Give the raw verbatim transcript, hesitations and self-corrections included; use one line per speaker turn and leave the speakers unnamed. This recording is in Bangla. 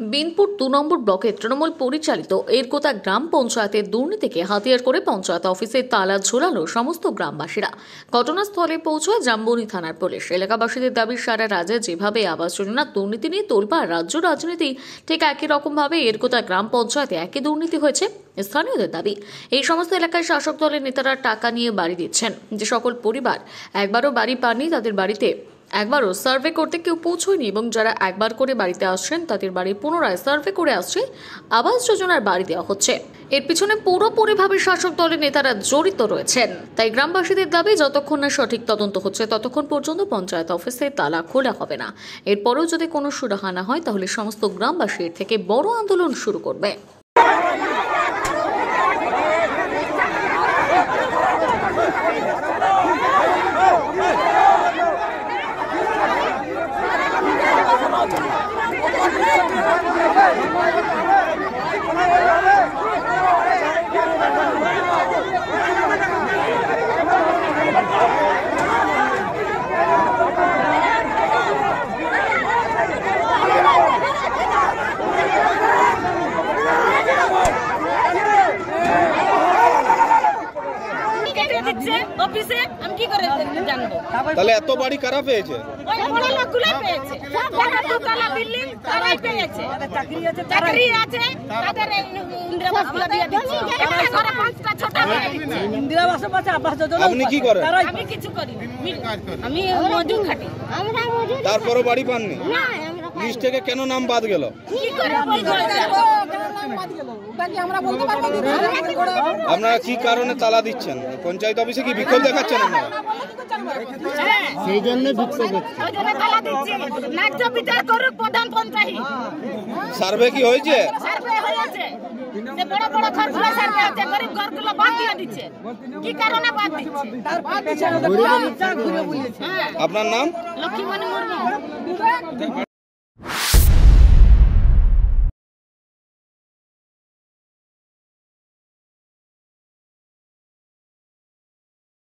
বিনপুর দু নম্বর ব্লকের তৃণমূল পরিচালিত এরকোতা গ্রাম পঞ্চায়েতের দুর্নীতিকে হাতিয়ার করে পঞ্চায়েত অফিসে তালা ঝোলালো সমস্ত গ্রামবাসীরা। ঘটনাস্থলে পৌঁছয় জাম্বনি থানার পুলিশ। এলাকাবাসীদের দাবি, সারা রাজ্যে যেভাবে আবাস যোজনার দুর্নীতি নিয়ে তোলপাড় রাজ্য রাজনীতি, ঠিক একই রকমভাবে এরকোতা গ্রাম পঞ্চায়েতে একই দুর্নীতি হয়েছে। স্থানীয়দের দাবি, এই সমস্ত এলাকায় শাসক দলের নেতারা টাকা নিয়ে বাড়ি দিচ্ছেন। যে সকল পরিবার একবারও বাড়ি পাননি, তাদের বাড়িতে একবারও সার্ভে করতে কেউ পৌঁছয়নি এবং যারা একবার করে বাড়িতে আসছেন তাদের বাড়ি পুনরায় সার্ভে করে আসছে, আবাস যোজনার বাড়ি দেওয়া হচ্ছে। এর পিছনে পুরোপুরিভাবে শাসক দলের নেতারা জড়িত রয়েছেন। তাই গ্রামবাসীদের দাবি, যতক্ষণ না সঠিক তদন্ত হচ্ছে ততক্ষণ পর্যন্ত পঞ্চায়েত অফিসে তালা খোলা হবে না। এরপরও যদি কোনো সুরাহা না হয় তাহলে সমস্ত গ্রামবাসী এর থেকে বড় আন্দোলন শুরু করবে।
অফিসে আমি কি করে জানবো?
তাহলে এত বাড়ি কারা পেয়েছে?
ওই বড় লোকগুলো পেয়েছে, সব বড় দুতলা বিল্ডিং তারাই পেয়েছে। চাকরি আছে, চাকরি আছে, তাদের ইন্দিরাবাস গুলো দিয়ে দিচ্ছে। একটা ঘরে পাঁচটা ছোট বাড়ি দিচ্ছে।
ইন্দিরাবাস পাচ্ছে, আবাস যোজনা।
আপনি কি করেন?
আমি কিছু করি না, আমি মজুর খাটি। আমরা মজুর,
তারপরও বাড়ি পাননি?
না,
লিস্ট থেকে কেন নাম বাদ গেল?
কি করে বলবো?
আপনারা কি কারণে তালা দিচ্ছেন? পঞ্চায়েত অফিসে কি বিক্ষোভ দেখাচ্ছেন আপনারা?
সেই জন্য বিক্ষোভ হচ্ছে।
ওই জন্য তালা দিচ্ছি, ন্যায্য বিচার করুক প্রধান পঞ্চায়েত।
সার্ভে কি হয়েছে?
সার্ভে হয়েছে, যে বড় বড় ঘরগুলো সার্ভে হচ্ছে, গরিব ঘরগুলো বাদ দিয়ে দিচ্ছে। কি কারণে বাদ দিচ্ছে?
আপনার নাম?
লক্ষ্মীমণি মুর্মু।